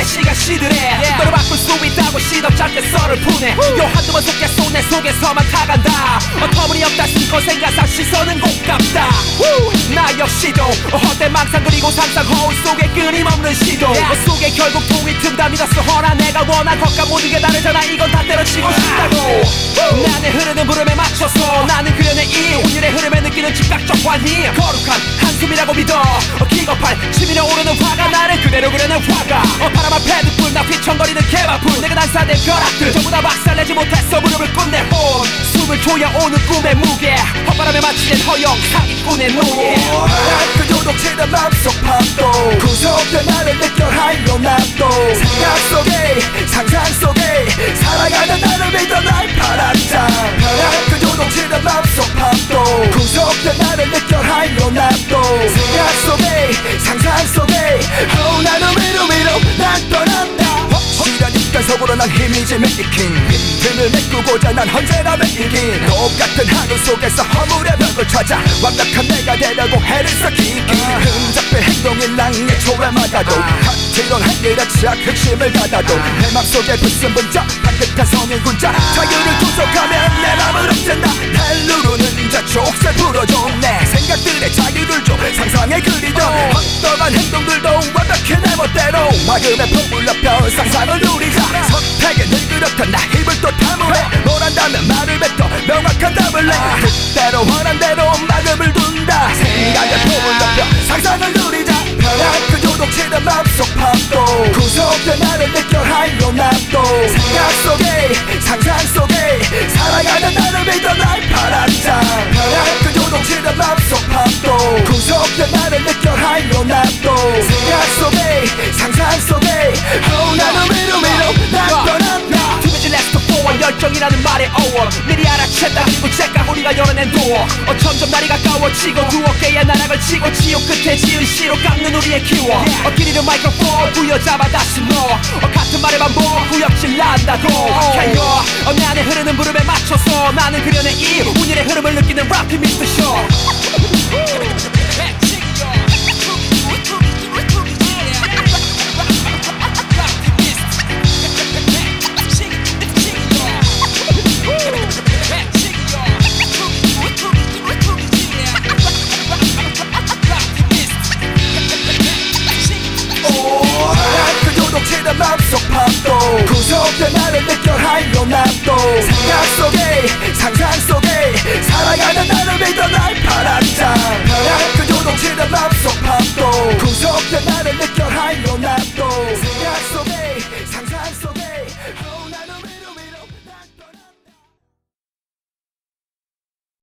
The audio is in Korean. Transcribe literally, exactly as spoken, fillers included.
시간 시들해 yeah. 너를 바꿀 수 있다고 시덥 짧게 썰을 푸네 요 한두 번 속겠소 내 속에서만 타간다 어, 터무니없다 신고 생각상 시선은 고깝다 나 역시도 어, 헛된 망상 그리고 상상 허울 속에 끊임없는 시도 yeah. 어, 속에 결국 통이 튼다 믿었어 허나 내가 원한 것과 모든 게 다르잖아 이건 다 때려치고 싶다고 나는 흐르는 부름에 맞춰서 나는 그려낸 이 운율의 흐름에 느끼는 즉각적 환희 거룩한 한숨이라고 믿어 어, 기겁한 치밀어 오르는 화가 나를 그대로 그려낸 화가 어, 바람한 패드풀 나 휘청거리는 개바풀 내가 난사된 벼락들 전부 다 박살내지 못했어 무릎을 꿇네 혼 숨을 조여오는 꿈의 무게 헛바람에 맞추는 허영 사기꾼의 노예 그 요동치는 맘속 파도 구속된 나를 느껴 하이로 납도 생각 속에 상상 속에 살아가는 나를 믿어 날 바란다 그 요동치는 맘속 파도 구속된 나를 느껴 하이로 납도 생각 속에 상상 속에 oh, 나는 위로 위로 난 떠난다 시련이니까 속으로 난 힘이 좀 일으킨 빈틈을 메꾸고자 난 언제나 매이긴 똑같은 하루 속에서 허물의 벽을 찾아 완벽한 내가 되려고 애를 썩히기 흠잡힌 행동이 낭의 초라마다도 같이론 한결에 착 흑심을 가다도 내 맘속에 붙은 분자 반듯한 성인 군자 자유를 구속하면 내 맘을 없앤다 날 누르는 자 족쇄 풀어줘 내 생각들의 자유를 줘 상상의 그리던 헛떡한 행동들도 완벽히 내 멋대로 마음의 폭을 높여 상상을 누리자 선택에 늘 그렇던 나 힘을 또 탐구해 뭘 한다면 말을 뱉어 명확한 답을 내 그대로 원한 대로 마음을 둔다 생각의 폭을 높여 상상을 누리자 편한 그 요동치는 맘속 파도 구속된 나를 느껴 하이로 납도 생각 속에 상상 속에 살아가는 나를 믿어 날 바란다 편한 그 요동치는 맘속 파도 구속된 나를 느껴 하이로 납도 생각 속에 상상 속에 oh, 나는 위로 위로 난 떠난다 열정이라는 말에 어워 미리 알아챘다 그리고 잭가 우리가 열어낸 도어 어, 점점 날이 가까워지고 두 어깨에 나락을 치고 지옥 끝에 지은 시로 깎는 우리의 키워 어, 길이는 마이크로폰 부여잡아 다시 넣어 어, 같은 말에 반복 구역질 난다고 okay, 어, 내 안에 흐르는 부름에 맞춰서 나는 그려낸 이 운율의 흐름을 느끼는 락티미스트 쇼 요동치는 맘속 파도 구속된 나를 느껴 하이로 납도 생각 속에 상상 속에 살아가는 나를 믿어 날 바란다 편한 그 요동치는 맘속 파도 구속된 나를 느껴 하이로 납도 생각 속에